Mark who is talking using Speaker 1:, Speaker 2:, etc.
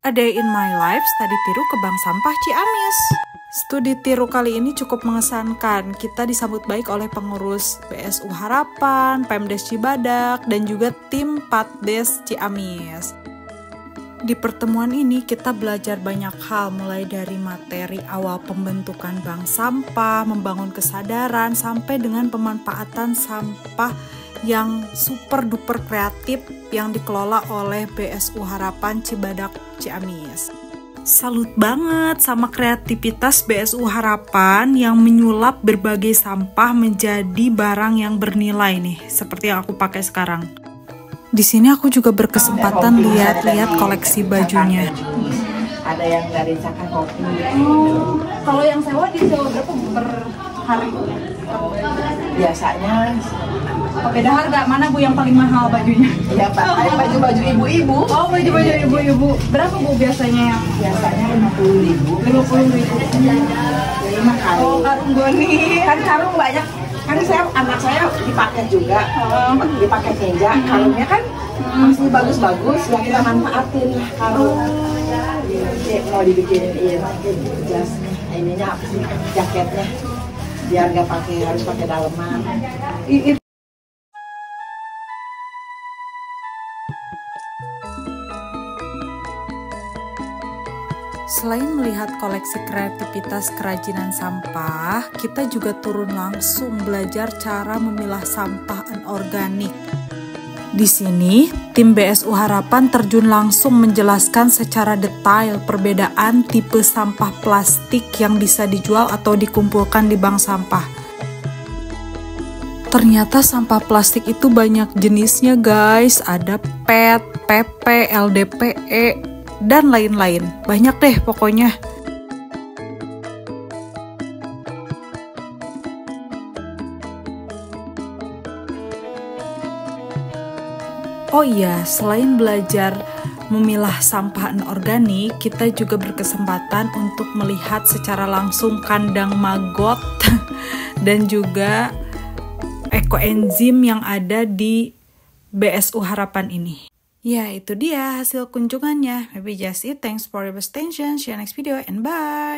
Speaker 1: A Day in My Life Studi Tiru ke Bank Sampah Ciamis. Studi tiru kali ini cukup mengesankan. Kita disambut baik oleh pengurus BSU Harapan, Pemdes Cibadak, dan juga tim Patdes Ciamis. Di pertemuan ini kita belajar banyak hal, mulai dari materi awal pembentukan bank sampah, membangun kesadaran, sampai dengan pemanfaatan sampah yang super duper kreatif yang dikelola oleh BSU Harapan Cibadak Ciamis. Salut banget sama kreativitas BSU Harapan yang menyulap berbagai sampah menjadi barang yang bernilai nih, seperti yang aku pakai sekarang. Di sini aku juga berkesempatan lihat-lihat koleksi bajunya.
Speaker 2: Ada yang dari Caka Kopi.
Speaker 3: Kalau yang sewa disewa berapa per hari?
Speaker 2: Biasanya
Speaker 3: Beda harga, mana Bu yang paling mahal bajunya?
Speaker 2: ya pakai baju-baju ibu-ibu.
Speaker 3: Oh, baju-baju ibu-ibu. Berapa Bu biasanya yang?
Speaker 2: Biasanya 50.000.
Speaker 3: 50.000.
Speaker 2: Jadi mah
Speaker 3: Oh,
Speaker 2: karung.
Speaker 3: karung goni.
Speaker 2: Kan karung banyak. Kan anak saya dipakai juga. Dipakai meja. Karungnya kan masih bagus-bagus. Ya kita manfaatin lah karung. Mau dibikinin jas ininya apa sih, jaketnya, biar nggak harus pakai daleman.
Speaker 1: Selain melihat koleksi kreativitas kerajinan sampah, kita juga turun langsung belajar cara memilah sampah anorganik. Di sini, tim BSU Harapan terjun langsung menjelaskan secara detail perbedaan tipe sampah plastik yang bisa dijual atau dikumpulkan di bank sampah. Ternyata sampah plastik itu banyak jenisnya guys, ada PET, PP, LDPE, dan lain-lain. Banyak deh pokoknya. Oh iya, selain belajar memilah sampah anorganik, kita juga berkesempatan untuk melihat secara langsung kandang maggot dan juga ekoenzim yang ada di BSU Harapan ini. Ya, itu dia hasil kunjungannya. Maybe just it. Thanks for your attention. See you next video and bye.